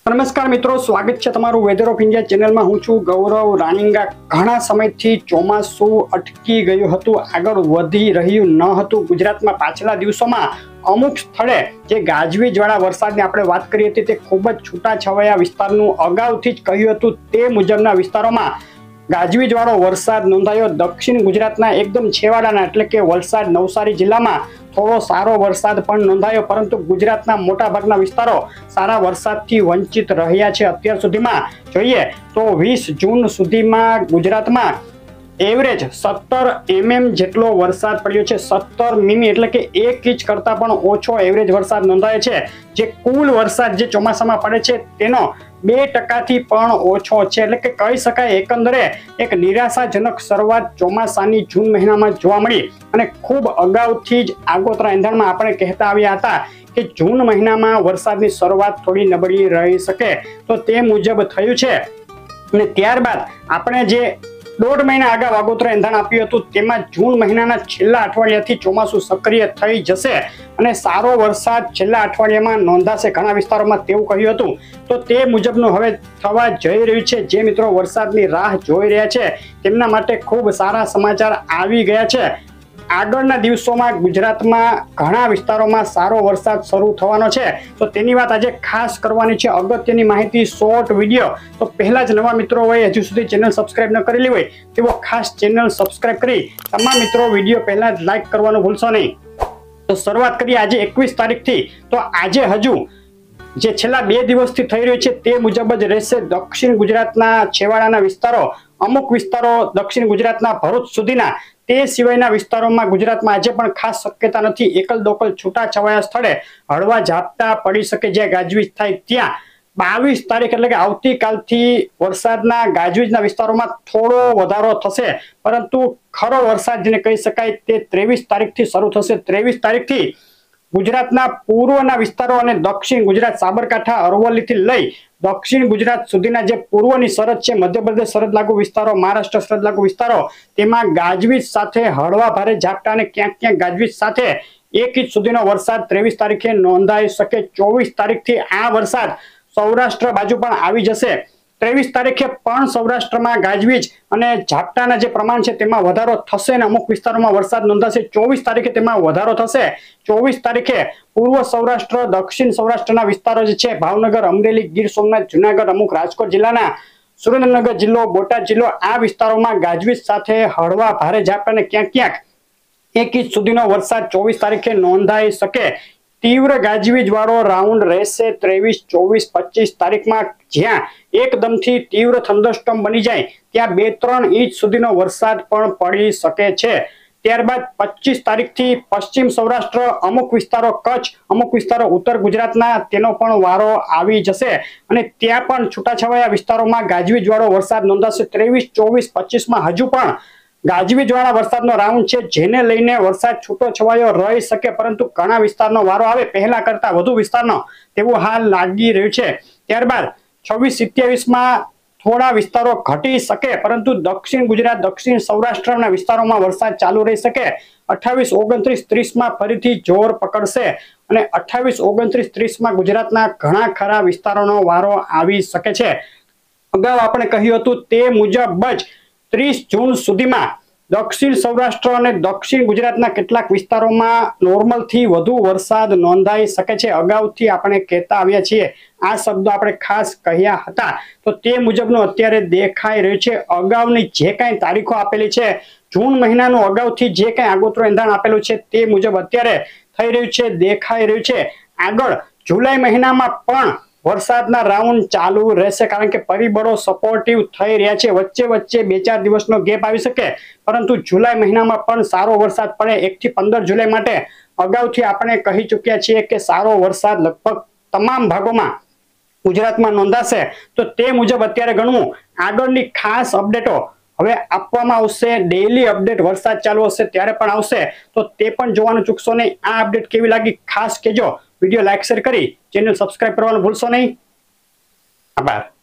नमस्कार मित्रों, स्वागत है तमारू वेदर ऑफ इंडिया चेनल में। हूँ छू गौरव राणींगा। घणा समयथी ચોમાસું अटकी गयुं हतुं, आगळ वधी रह्युं न हतुं। गुजरातमां पाछला दिवसोमां अमुक स्थळे जे गाजवीजवाळा वरसादनी आपणे वात करी हती ते खूब ज छूटाछवाया विस्तारनुं अगाउथी ज कह्युं हतुं ते मुजबना विस्तारोमां गाजवीजवाळो वरसाद नोंधायो। दक्षिण गुजरातना एकदम छेवाडाना एटले के वलसाड नवसारी जिल्लामां थोड़ो सारो वरसाद पण नोंधायो, परंतु गुजरातना मोटा भागना विस्तारो सारा वरसादथी वंचित रह्या छे। अत्यार सुधीमां जोईए तो 20 जून सुधीमां गुजरातमां एवरेज 17 mm जेटलो वरसाद पड्यो छे। 17 મીમી એટલે કે 1 ઇંચ करता पण ओछो एवरेज वरसाद नोंधायो छे। जे कुल वरसाद जे ચોમાસામાં પડે છે તેનો 2% થી પણ ઓછો છે। એટલે કે કહી શકાય એકંદરે એક નિરાશાજનક શરૂઆત ચોમાસાની જૂન મહિનામાં જોવા મળી અને ખૂબ અગાઉથી જ આગોતરા એંધાણમાં આપણે કહેતા આવ્યા હતા કે જૂન મહિનામાં વરસાદની શરૂઆત થોડી નબળી રહી શકે, તો તે મુજબ થયું છે। અને ત્યારબાદ આપણે જે 1.5 મહિના આગળ આગોતરા એંધાણ આપ્યું હતું તેમાં જૂન મહિનાના છેલ્લા અઠવાડિયાથી ચોમાસું સક્રિય થઈ જશે અને સારો વરસાદ છેલ્લા અઠવાડિયામાં નોંધાશે ઘણા વિસ્તારોમાં તેવું કહ્યું હતું। તો તે મુજબનું હવે થવા જઈ રહ્યું છે। જે મિત્રો વરસાદની રાહ જોઈ રહ્યા છે તેમના માટે ખૂબ સારા સમાચાર આવી ગયા છે। આગળના દિવસોમાં ગુજરાતમાં ઘણા વિસ્તારોમાં સારો વરસાદ શરૂ થવાનો છે, તો તેની વાત આજે ખાસ કરવાની છે। અગત્યની માહિતી, શોર્ટ વિડીયો। તો પહેલા જ નવા મિત્રો હોય, હજુ સુધી ચેનલ સબસ્ક્રાઇબ ન કરેલી હોય તેઓ ખાસ ચેનલ સબસ્ક્રાઇબ કરી તમામ મિત્રો વિડીયો પહેલા જ લાઈક કરવાનું ભૂલશો નહીં। તો શરૂઆત કરીએ આજે 21 તારીખથી। તો આજે હજુ જે છેલ્લા 2 દિવસથી થઈ રહ્યું છે તે મુજબ જ રહેશે। દક્ષિણ ગુજરાતના છેવાડાના વિસ્તારો, અમુક વિસ્તારો દક્ષિણ ગુજરાતના ભરૂચ સુધીના, તે સિવાયના વિસ્તારોમાં ગુજરાતમાં આજે પણ ખાસ શક્યતા નથી। એકલ દોકલ છૂટાછવાયા સ્થળે હળવા ઝાપટા પડી શકે, જ્યાં ગાજવીજ થાય ત્યાં 22 તારીખ એટલે કે આવતીકાલથી વરસાદના ગાજવીજના વિસ્તારોમાં થોડો વધારો થશે, પરંતુ ખરો વરસાદ જેને કહી શકાય તે 23 તારીખથી શરૂ થશે। 23 તારીખથી ગુજરાતના પૂર્વના વિસ્તારો અને દક્ષિણ ગુજરાત, સાબરકાંઠા, અરવલ્લીથી લઈ દક્ષિણ ગુજરાત સુધીના જે પૂર્વની સરહદ છે, મધ્યપ્રદેશ સરહદ લાગુ વિસ્તારો, મહારાષ્ટ્ર સરહદ લાગુ વિસ્તારો, તેમાં ગાજવીજ સાથે હળવા ભારે ઝાપટા અને ક્યાંક ક્યાંક ગાજવીજ સાથે 1 ઇંચ સુધીનો વરસાદ 23 તારીખે નોંધાઈ શકે। 24 તારીખથી આ વરસાદ સૌરાષ્ટ્ર બાજુ પણ આવી જશે। 23 તારીખે પણ સૌરાષ્ટ્રમાં ગાજવીજ અને ઝાપટાના જે પ્રમાણ છે તેમાં વધારો થશે અને અમુક વિસ્તારોમાં વરસાદ નોંધાશે। 24 તારીખે તેમાં વધારો થશે। 24 તારીખે પૂર્વ સૌરાષ્ટ્ર, દક્ષિણ સૌરાષ્ટ્રના વિસ્તારો જે છે, ભાવનગર, અમરેલી, ગીર સોમનાથ, જુનાગઢ, અમુક રાજકોટ જિલ્લાના, સુરેન્દ્રનગર જિલ્લો, બોટાદ જિલ્લો, આ વિસ્તારોમાં ગાજવીજ સાથે હળવા ભારે ઝાપટા અને ક્યાંક ક્યાંક 1 ઇંચ સુધીનો વરસાદ 24 તારીખે નોંધાઈ શકે। तीव्र गाजवीज वाळो राउंड रहेशे 23, 24, 25 तारीखमां, ज्यां एकदमथी तीव्र थंडरस्टॉर्म बनी जाय त्यां 2-3 इंच सुधीनो वरसाद पण पड़ी शके छे। त्यारबाद 25 तारीखथी पश्चिम सौराष्ट्र, अमुक विस्तारो कच्छ, अमुक विस्तारो उत्तर गुजरातना तेनो पण वारो आवी जशे अने त्यां पण छूटाछवाया विस्तारोमां गाजवीजवाळो वरसाद नोंधाशे। 23, 24, 25 मां हजू पण गाजवीजवाळा वरसादनो राउंड छे, जेने लईने वरसाद छूटो छवायो रही शके, परंतु घणा विस्तारनो वारो आवे पहेला करता વધુ विस्तारनो तेवुं हाल लागी रह्युं छे। त्यारबाद 26, 27 मां थोड़ा विस्तारो घटी शके, परंतु दक्षिण गुजरात, दक्षिण सौराष्ट्રના વિસ્તારોમાં વરસાદ ચાલુ રહી શકે। 28, 29, 30 માં ફરીથી જોર પકડશે અને 28, 29, 30 માં ગુજરાતના ઘણા ખરા વિસ્તારોનો વારો આવી શકે છે। અગાઉ આપણે કહ્યું હતું તે મુજબ જ 30 જૂન સુધીમાં દક્ષિણ સૌરાષ્ટ્ર અને દક્ષિણ ગુજરાતના કેટલાક વિસ્તારોમાં નોર્મલથી વધુ વરસાદ નોંધાઈ શકે છે। અગાઉથી આપણે કહેતા આવ્યા છીએ, આ શબ્દો આપણે ખાસ કહ્યા હતા, તો તે મુજબનું અત્યારે દેખાઈ રહ્યું છે। અગાઉની જે કાંઈ તારીખો આપેલી છે, જૂન મહિનાનું અગાઉથી જે કાંઈ આગોતરું એંધાણ આપેલું છે તે મુજબ અત્યારે થઈ રહ્યું છે, દેખાઈ રહ્યું છે। આગળ જુલાઈ મહિનામાં પણ વરસાદના રાઉન્ડ ચાલુ રહેશે, કારણ કે પરિબળો સપોર્ટિવ થઈ રહ્યા છે। વચ્ચે વચ્ચે 2-4 દિવસનો ગેપ આવી શકે, પરંતુ જુલાઈ મહિનામાં પણ સારો વરસાદ પડે 1 થી 15 જુલાઈ માટે અગાઉથી આપણે કહી ચૂક્યા છીએ કે સારો વરસાદ લગભગ તમામ ભાગોમાં ગુજરાતમાં નોંધાશે। તો તે મુજબ અત્યારે ગણવું। આગળની ખાસ અપડેટો હવે આપવામાં આવશે, ડેઈલી અપડેટ વરસાદ ચાલુ હશે ત્યારે પણ આવશે, તો તે પણ જોવાનું ચૂકશો નહીં। આ અપડેટ કેવી લાગી ખાસ કહેજો। વિડીયો લાઈક શેર કરી ચેનલ સબસ્ક્રાઇબ કરવાનું ભૂલશો નહીં। આભાર।